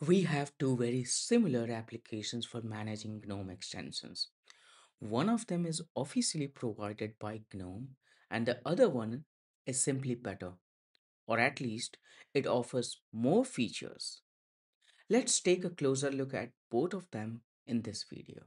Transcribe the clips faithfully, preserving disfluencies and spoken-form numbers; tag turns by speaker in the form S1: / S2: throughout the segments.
S1: We have two very similar applications for managing GNOME extensions. One of them is officially provided by GNOME, and the other one is simply better, or at least it offers more features. Let's take a closer look at both of them in this video.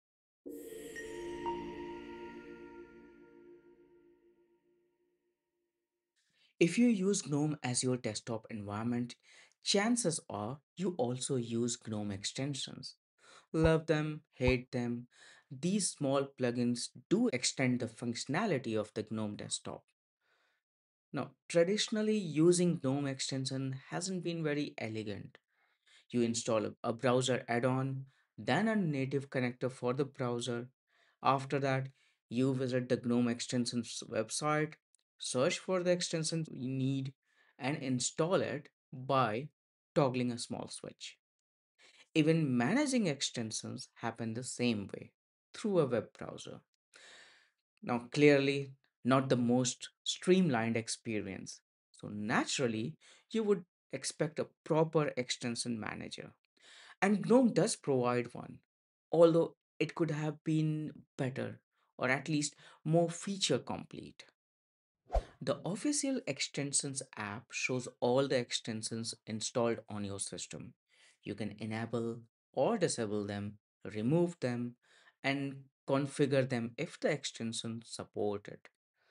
S1: If you use GNOME as your desktop environment, chances are you also use GNOME extensions. Love them, hate them, these small plugins do extend the functionality of the GNOME desktop. Now, traditionally, using GNOME extension hasn't been very elegant. You install a a browser add on, then a native connector for the browser. After that, you visit the GNOME extensions website, search for the extension you need, and install it by toggling a small switch. Even managing extensions happen the same way through a web browser. Now, clearly, not the most streamlined experience. So, naturally, you would expect a proper extension manager. And GNOME does provide one, although it could have been better or at least more feature complete. The official extensions app shows all the extensions installed on your system. You can enable or disable them, remove them, and configure them if the extension support it.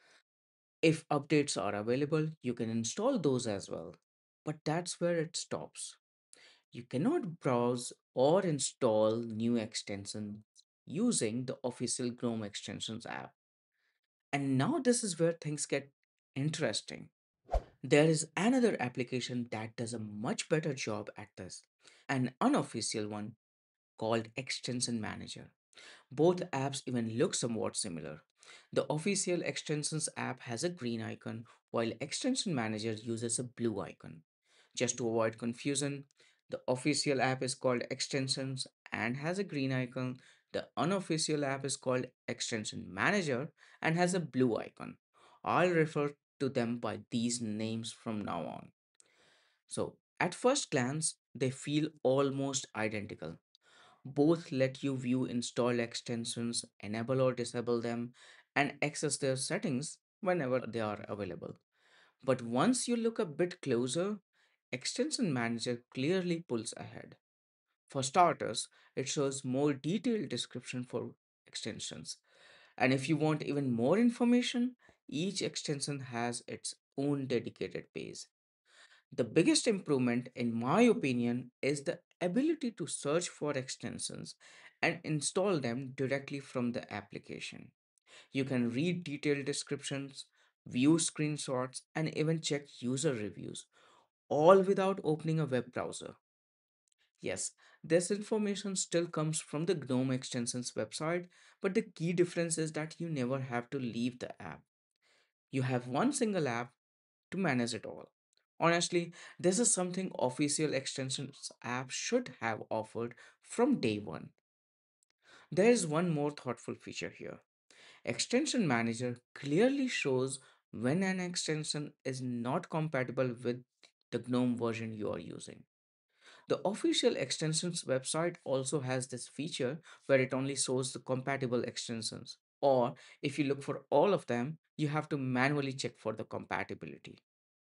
S1: If updates are available, you can install those as well. But that's where it stops. You cannot browse or install new extensions using the official GNOME Extensions app. And now this is where things get interesting. There is another application that does a much better job at this, an unofficial one called Extension Manager. Both apps even look somewhat similar. The official Extensions app has a green icon, while Extension Manager uses a blue icon. Just to avoid confusion, the official app is called Extensions and has a green icon. The unofficial app is called Extension Manager and has a blue icon. I'll refer to them by these names from now on. So, at first glance, they feel almost identical. Both let you view installed extensions, enable or disable them, and access their settings whenever they are available. But once you look a bit closer, Extension Manager clearly pulls ahead. For starters, it shows more detailed description for extensions. And if you want even more information, each extension has its own dedicated page. The biggest improvement, in my opinion, is the ability to search for extensions and install them directly from the application. You can read detailed descriptions, view screenshots, and even check user reviews, all without opening a web browser. Yes, this information still comes from the GNOME Extensions website, but the key difference is that you never have to leave the app. You have one single app to manage it all. Honestly, this is something official extensions app should have offered from day one. There is one more thoughtful feature here. Extension Manager clearly shows when an extension is not compatible with the GNOME version you are using. The official extensions website also has this feature where it only shows the compatible extensions. Or if you look for all of them, you have to manually check for the compatibility.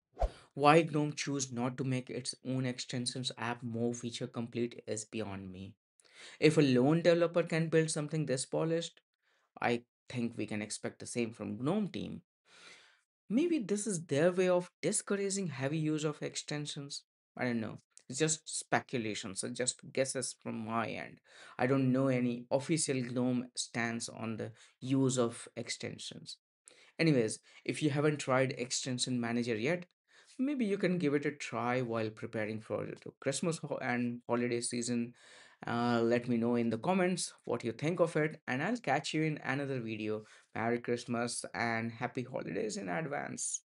S1: Why GNOME choose not to make its own extensions app more feature complete is beyond me. If a lone developer can build something this polished, I think we can expect the same from GNOME team. Maybe this is their way of discouraging heavy use of extensions. I don't know. It's just speculations, or just guesses from my end. I don't know any official GNOME stance on the use of extensions. Anyways, if you haven't tried Extension Manager yet, maybe you can give it a try while preparing for the Christmas ho- and holiday season. Uh, let me know in the comments what you think of it, and I'll catch you in another video. Merry Christmas and happy holidays in advance.